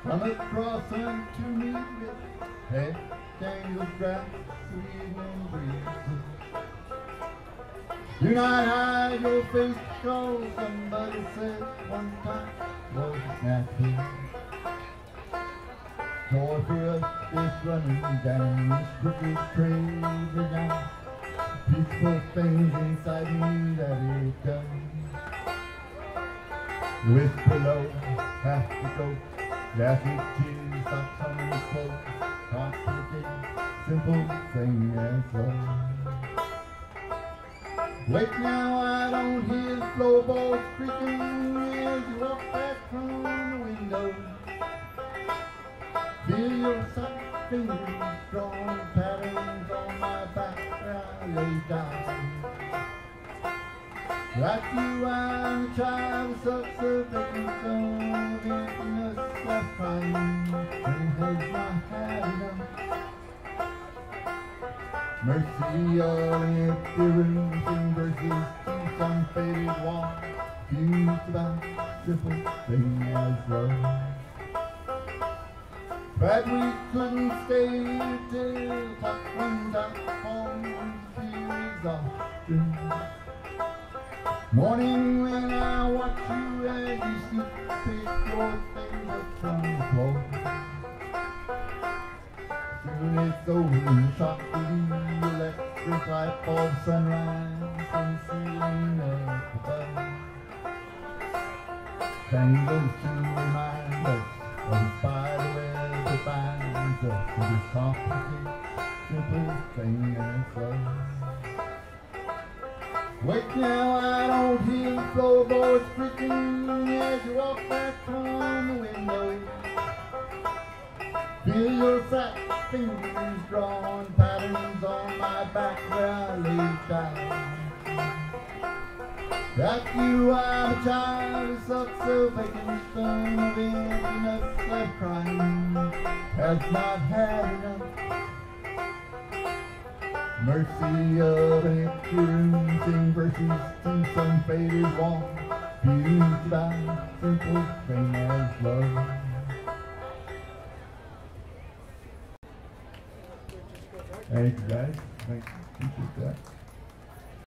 Come across unto me with head tangled grass, the evening breeze. Do not hide your face, cause somebody said one time was snappy. Joy for us is running down this crooked crazy down. Peaceful things inside me that it does. The whisper low, half the go, laughing tears, socks on the clothes, complicate, simple thing as love. Wait now, I don't hear the floorboards creaking as you walk back from the window. Feel your soft fingers drawing patterns on my back where I lay down. Like you, I'm a child, such a vacant son of emptiness left crying, and has not had enough. Mercy of an empty rooms and verses to some faded wall, fused about simple thing as love. But we couldn't stay till clock runs out, home feel exhausted. Morning when I watch you as you sleep, pick your things up from the floor. Soon it's over and softly electric light bulb sunrise and ceiling up above. Tangles to remind us of the spider web that binds us to this complicate, simple thing as love. Wait now, I don't hear the floorboards creaking as you walk back from the window. Feel your fat fingers drawing patterns on my back where I lay down. Like you, I'm a child who sucks a vacant son of emptiness left crying, has not had enough. Mercy of an empty room, sing verses to some faded wall, fused by simple thing as love. Thank you guys. Thank you. Appreciate that.